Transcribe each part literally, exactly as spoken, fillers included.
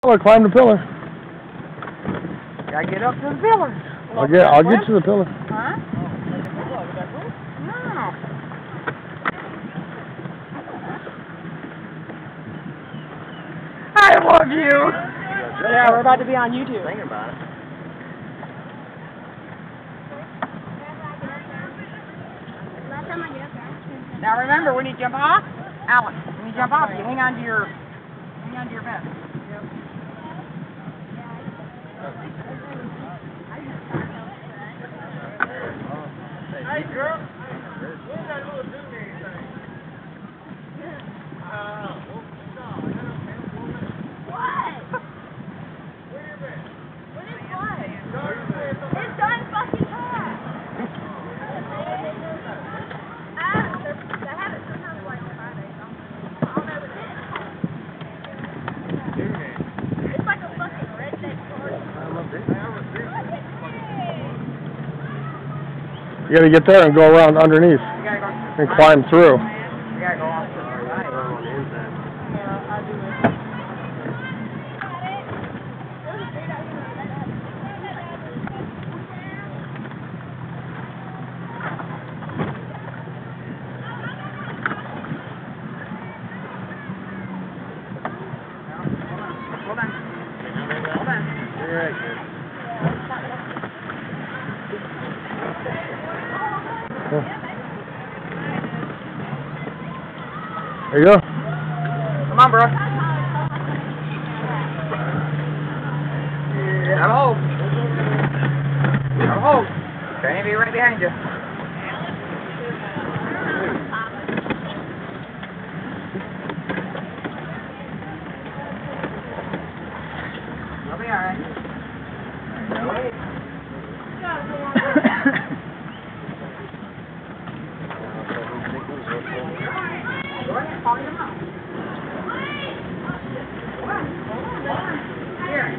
Pillar, climb the pillar. Gotta get up to the pillar. I'll get, I'll get to the pillar. Huh? No. I love you. Yeah, we're about to be on YouTube. Thinking about it. Now remember, when you jump off, Alex, when you jump off, you hang on to your, hang on to your vest. Yep. Hey, girl. What's that little doing anything? Uh, what? Where you been? What is what? It's done fucking time. You gotta get there and go around underneath You gotta go and climb through. You gotta go off to the right. Yeah, I'll do it. Hold on. Hold on. You're right, kid. There you go. Come on, bro. Yeah, I'm home. I'm home. Gonna be right behind you. I'll be alright. Wait. Go ahead, follow your mom. Here.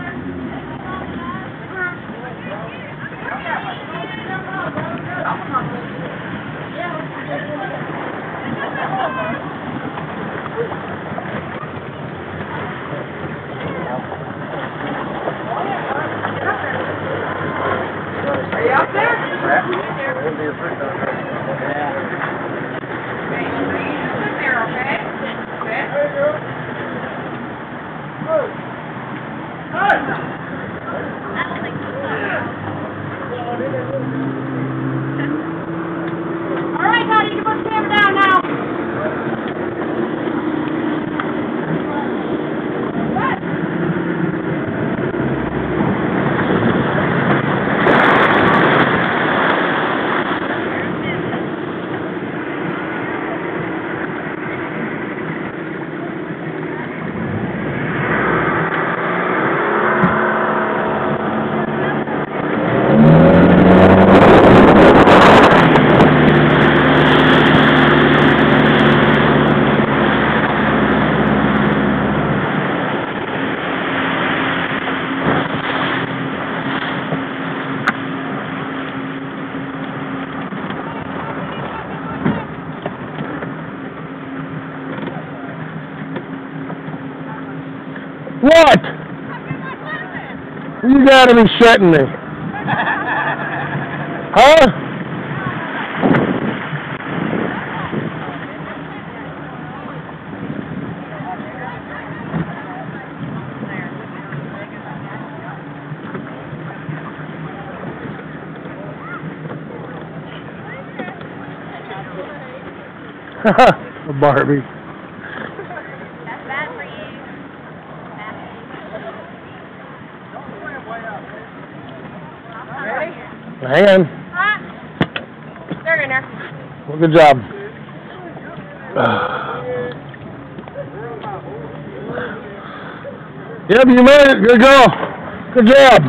Are you up there? Yeah. Alright, now you can put the camera down now. What? You gotta be shitting me. Huh? A Barbie. Hang on. Hot. They're in there. Well, good job. Yep, you made it. Good girl. Good job.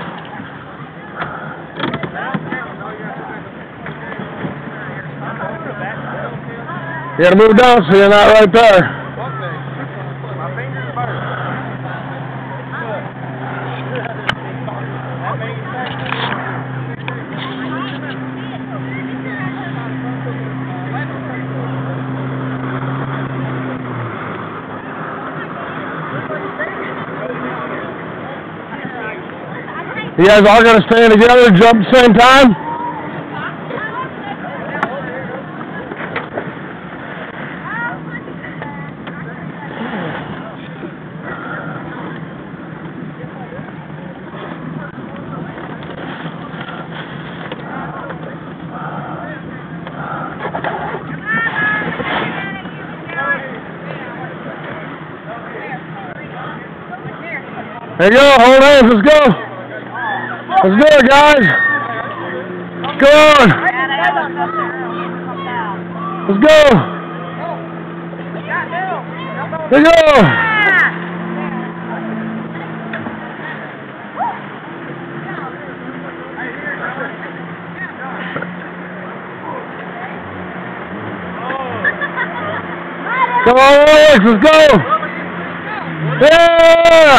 You gotta move down so you're not right there. You guys all gotta stand together, jump at the same time? There you go, hold hands, let's go. Let's do it, guys. Let's go on. Let's go. There you go. Come on, Alex, let's go. Yeah.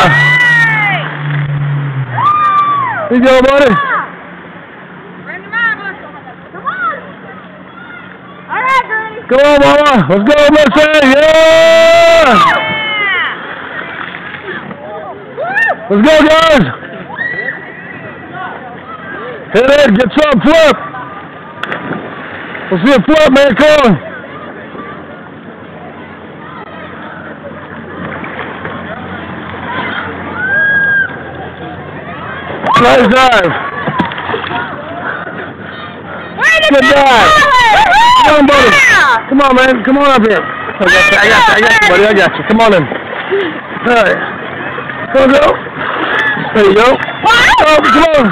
Here you go, buddy. Bring him on, come on. All right, Granny. Come on, Mama. Let's go, Missy. Yeah. Let's go, guys. Hit it. Get some flip. Let's see a flip, man. Come on. Nice dive. Good dive. Come on, buddy. Come on, man. Come on up here. I got you. I got you. I got you, buddy. I got you. Come on in. All right. Go, go. There you go. Oh, come on.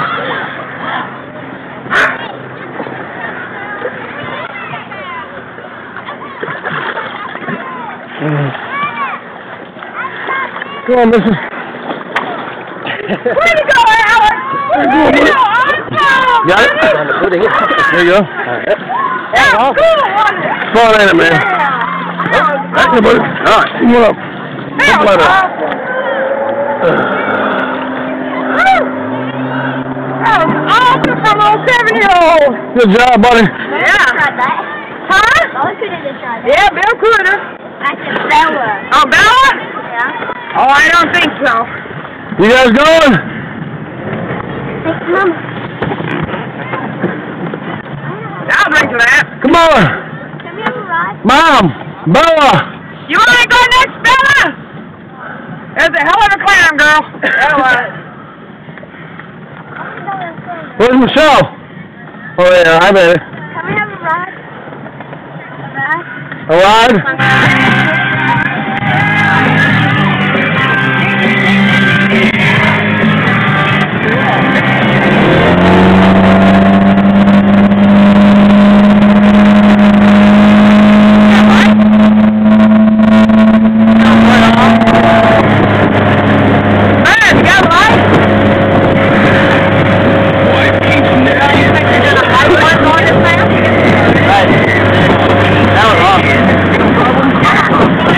Come on, Missus Where'd you go, Alex? Where'd you go? Awesome! Got it? There you go. All right. That's cool. Fun, ain't it, man? Yeah. Back here, buddy. All right. Come on up. That was awesome. That was awesome for a little seven-year-old. Good job, buddy. Yeah. Huh? Yeah, Bill Critter. I said Bella. Oh, Bella? Yeah. Oh, I don't think so. You guys going? Thanks, Mom. I'll drink to that. Come on. Can we have a ride? Mom. Bella. You want to go next, Bella? There's a hell of a clam, girl. Bella. Where's Michelle? Oh, yeah. Hi, baby. Can we have a ride? A A ride? ride? That was awesome.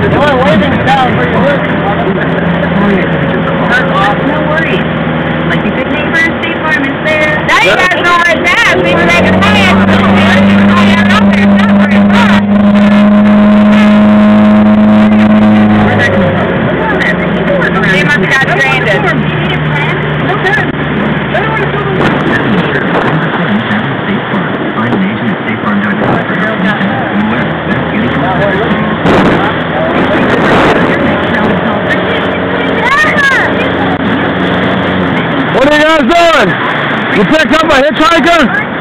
The only waving down for your work. No worries. Like you said, neighbors, State Farm is there. Now you guys know where it's at. Maybe they can pay it. They can out there. It's not where it's at. They must have got stranded. What are you guys doing? You picked up a hitchhiker?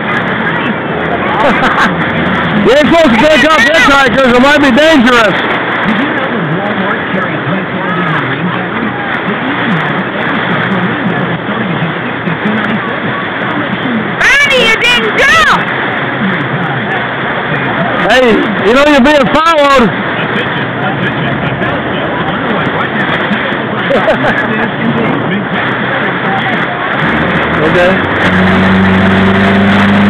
You ain't supposed to pick up hitchhikers. It might be dangerous. Bernie, you didn't jump! Hey, you know you're being followed. Okay.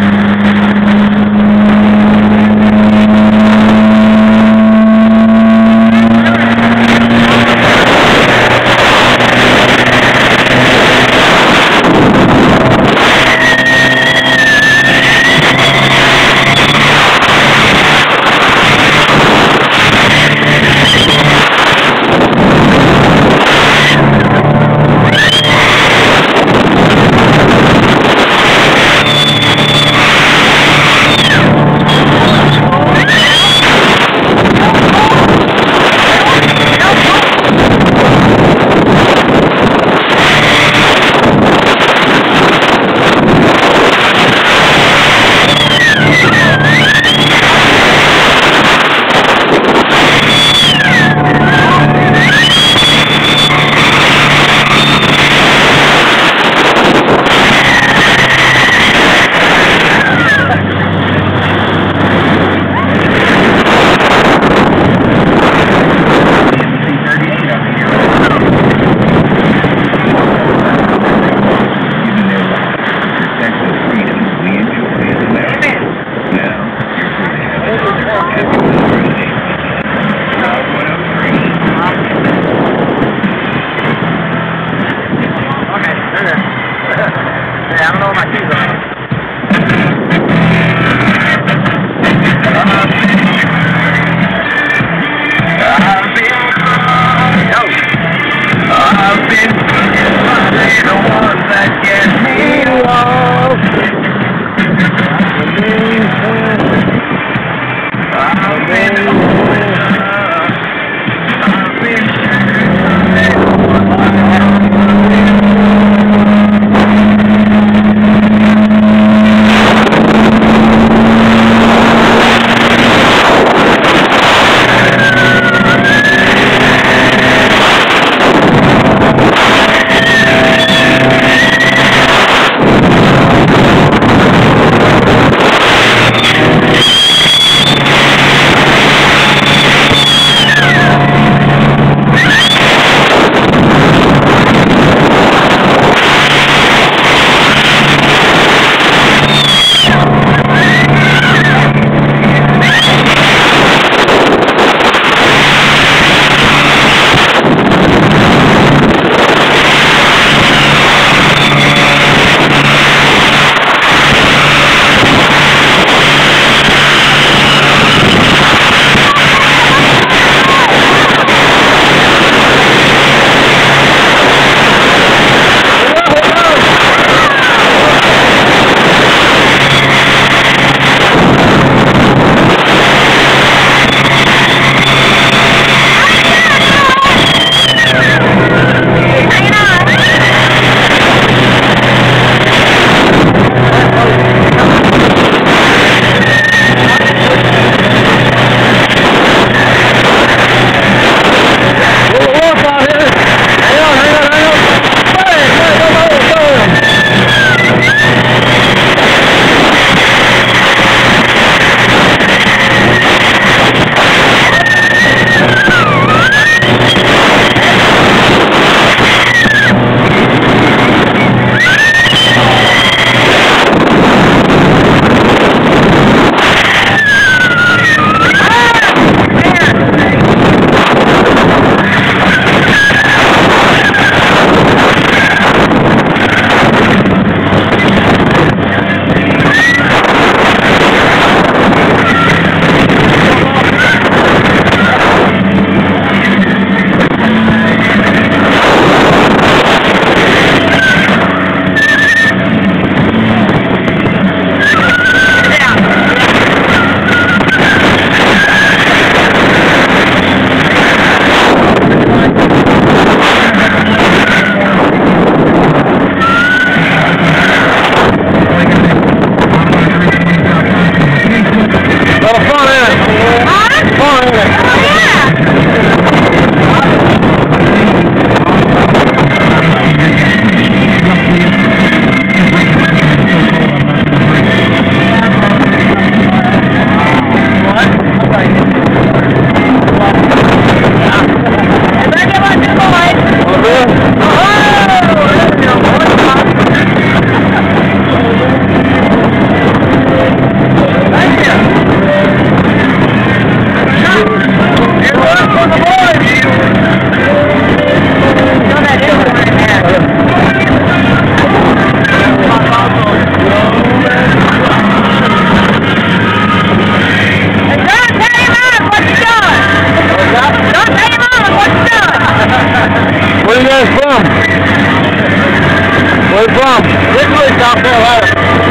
South Carolina.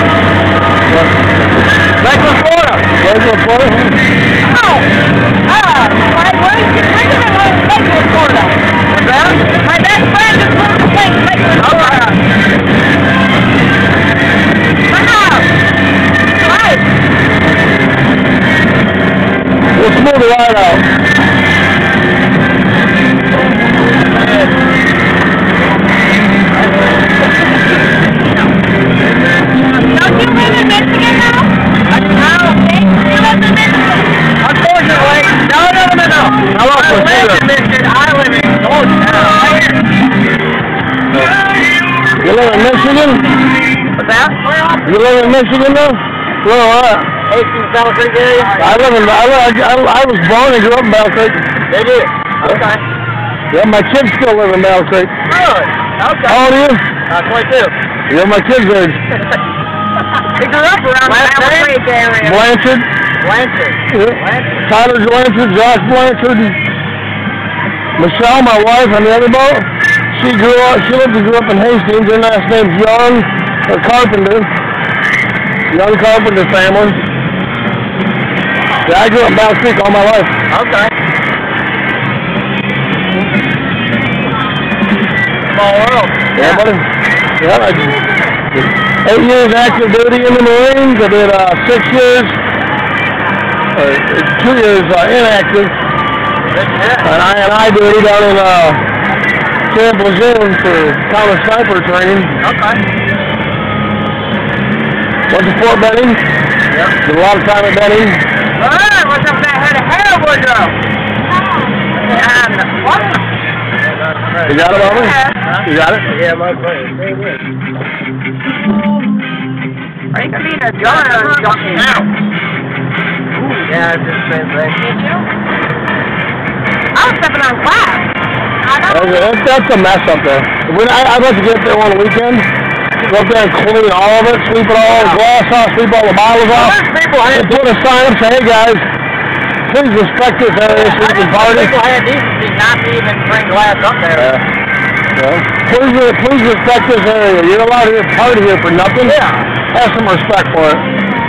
Lakeland, Florida. Lakeland, Florida? Oh! Ah! My wife is bringing it home to Lakeland, Florida. What's that? My best friend is from the state, Lakeland, Florida. Wow! Right. We'll smooth the ride out. Don't you live in Michigan now? No. You live in Michigan? Unfortunately, no, no, no, no. How long I was live you in Michigan. I live in Georgia now. Right here. You live in Michigan? What's that? You live in Michigan now? Well, uh, Hastings, Battle Creek area? I live in, I, I, I was born and grew up in Battle Creek. They do? Okay. Yeah, my kids still live in Battle Creek. Really? Okay. How old are you? Uh, twenty-two. You're my kids' age. They grew up around the Battle Creek area. Blanchard. Blanchard. Yeah. Blanchard. Tyler Blanchard, Josh Blanchard. Michelle, my wife, on the other boat. She grew up, she lived and grew up in Hastings. Her last name's Young, or Carpenter. Young Carpenter family. Yeah, I grew up in Battle Creek all my life. Okay. Small world. Yeah, buddy. Yeah, I did eight years active duty in the Marines. I did uh, six years, or two years uh, inactive. And I and I duty down in uh, Camp Lejeune for counter sniper training. Okay. Went to Fort Benning. Yep. Did a lot of time at Benning. Alright, what's up with that head of hair, Woodrow? And what? You got it, Bobby? Yeah. You got it? Yeah, my buddy. Stay with. Are you gonna be in a gun or a junkie now? Yeah, it's just the same thing. Did you? I was stepping on glass. That's, that's a mess up there. When I, I'd like to get up there on the weekend. Go up there and clean all of it, sweep it all, the glass off, sweep all the bottles off. And put a sign up saying, hey guys, please respect this area so you can party. People had decency not to even bring glass up there. Yeah. Yeah. Please, please respect this area. You're allowed to party here for nothing. Yeah. Have some respect for it.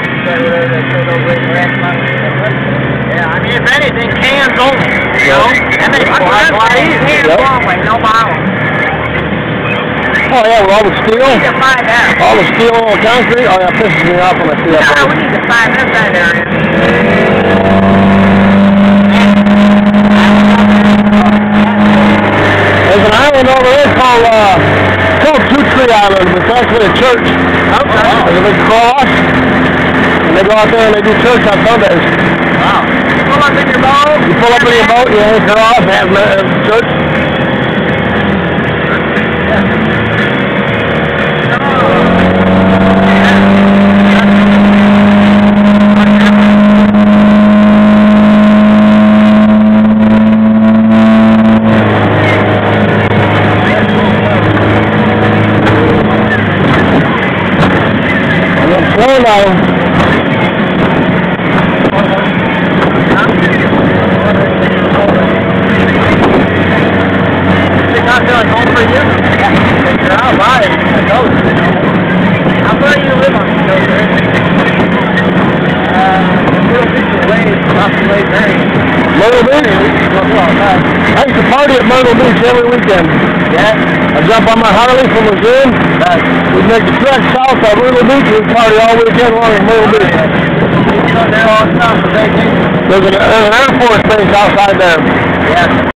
Yeah, I mean, if anything, cans only. You know? And they put cans Yep. only, no bottles. Oh yeah, with all the steel. We need to find that. All the steel and concrete. Oh yeah, it pisses me off when I see that. Yeah, we need to find this that area. There's an island over there called, uh, it's called Two Tree Island. It's actually a church. Okay. There's a big cross. And they go out there and they do church on Sundays. Wow. You pull up in your boat. You pull up in your boat, you hang a cross, have a church. Slow now. Not feeling home for you? Yeah. You're out by it. How far do you live on the coast, right? Uh, Myrtle Beach is way off the lake area. Myrtle Beach? I used to party at Myrtle Beach every weekend. Yeah? I jump on my Harley from Lejeune. We'd make the trek south of Myrtle Beach and we'd party all weekend long in Myrtle Beach. You know, they're all stuff for vacation. There's an, there's an Air Force base outside there. Yeah.